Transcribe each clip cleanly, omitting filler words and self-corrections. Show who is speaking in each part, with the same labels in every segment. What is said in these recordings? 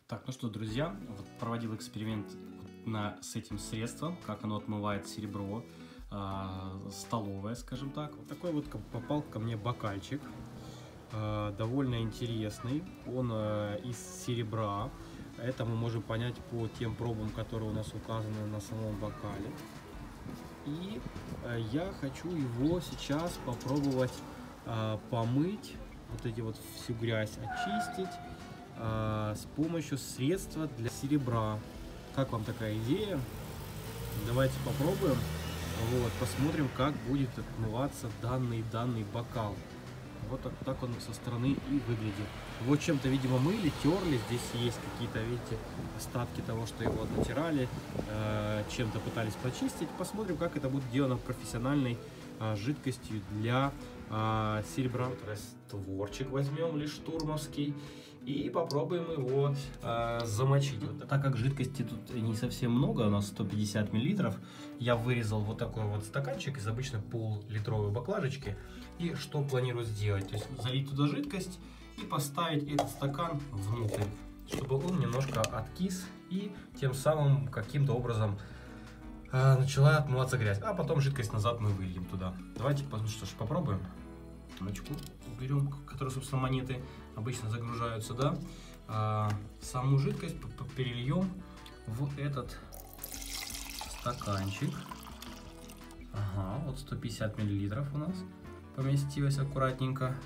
Speaker 1: Так, ну что, друзья, вот проводил эксперимент с этим средством, как оно отмывает серебро, столовое, скажем так. Вот такой вот попал ко мне бокальчик, довольно интересный, он из серебра. Это мы можем понять по тем пробам, которые у нас указаны на самом бокале. И я хочу его сейчас попробовать помыть, вот эти вот всю грязь очистить с помощью средства для серебра. Как вам такая идея? Давайте попробуем. Вот, посмотрим, как будет отмываться данный бокал. Вот так он со стороны и выглядит. Его чем-то, видимо, мыли, терли. Здесь есть какие-то, видите, остатки того, что его натирали, чем-то пытались почистить. Посмотрим, как это будет сделано профессиональной жидкостью для серебра. Вот растворчик возьмем, лишь штурмовский, и попробуем его замочить. Вот, так как жидкости тут не совсем много, у нас 150 мл, я вырезал вот такой вот стаканчик из обычной пол-литровой баклажечки. И что планирую сделать? То есть залить туда жидкость и поставить этот стакан внутрь, чтобы он немножко откис и тем самым каким-то образом начала отмываться грязь. А потом жидкость назад мы выльем туда. Давайте, ну что ж, попробуем. Ручку берем, которую, собственно, монеты обычно загружаются, да. Саму жидкость перельем в этот стаканчик. Ага, вот 150 мл у нас поместилось аккуратненько.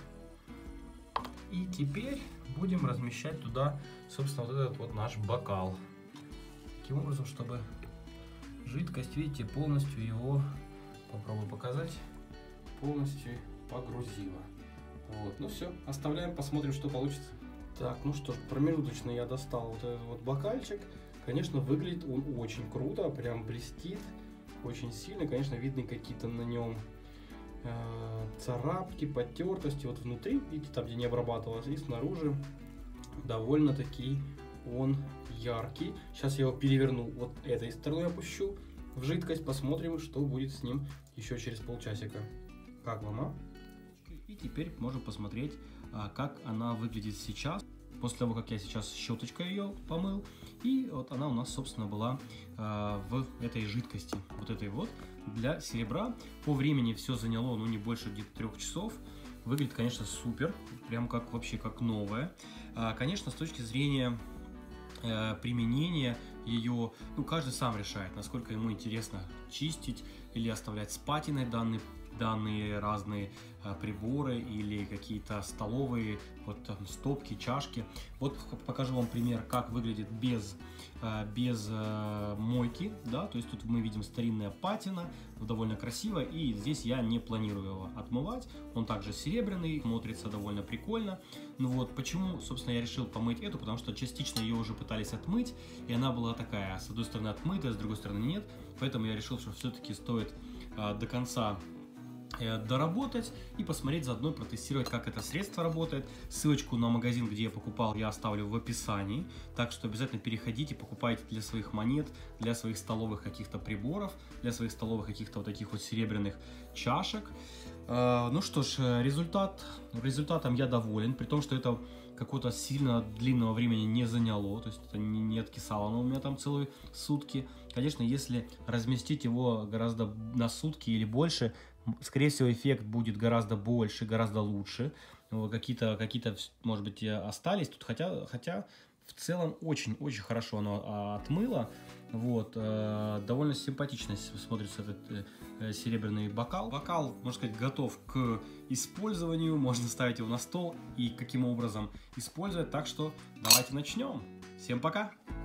Speaker 1: И теперь будем размещать туда, собственно, вот этот вот наш бокал. Таким образом, чтобы жидкость, видите, полностью его, попробую показать, полностью погрузила. Вот, ну все, оставляем, посмотрим, что получится. Так, ну что ж, промежуточно я достал вот этот вот бокальчик. Конечно, выглядит он очень круто, прям блестит очень сильно. Конечно, видны какие-то на нем царапки, потертости. Вот внутри, видите, там, где не обрабатывалось, и снаружи довольно-таки он яркий. Сейчас я его переверну вот этой стороной, опущу в жидкость, посмотрим, что будет с ним еще через полчасика. Как вам, а? И теперь можем посмотреть, как она выглядит сейчас, после того, как я сейчас щеточкой ее помыл. И вот она у нас, собственно, была в этой жидкости, вот этой вот, для серебра. По времени все заняло, ну, не больше где-то 3 часов. Выглядит, конечно, супер, прям как вообще как новое. Конечно, с точки зрения применения ее, ну, каждый сам решает, насколько ему интересно чистить или оставлять с патиной данные разные приборы или какие-то столовые, вот там стопки, чашки. Вот покажу вам пример, как выглядит без мойки, да, то есть тут мы видим старинная патина, довольно красиво, и здесь я не планирую его отмывать, он также серебряный, смотрится довольно прикольно. Ну вот, почему, собственно, я решил помыть эту, потому что частично ее уже пытались отмыть, и она была такая, с одной стороны отмытая, с другой стороны нет, поэтому я решил, что все-таки стоит до конца доработать и посмотреть, заодно протестировать, как это средство работает. Ссылочку на магазин, где я покупал, я оставлю в описании, так что обязательно переходите, покупайте для своих монет, для своих столовых каких-то приборов, для своих столовых каких-то вот таких вот серебряных чашек. Ну что ж, результатом я доволен, при том, что это какого-то сильно длинного времени не заняло, то есть это не откисало оно у меня там целые сутки. Конечно, если разместить его гораздо на сутки или больше, скорее всего, эффект будет гораздо больше, гораздо лучше. Какие-то, может быть, остались тут, хотя в целом очень-очень хорошо оно отмыло. Вот, довольно симпатично смотрится этот серебряный бокал. Бокал, можно сказать, готов к использованию. Можно ставить его на стол и каким образом использовать. Так что давайте начнем. Всем пока!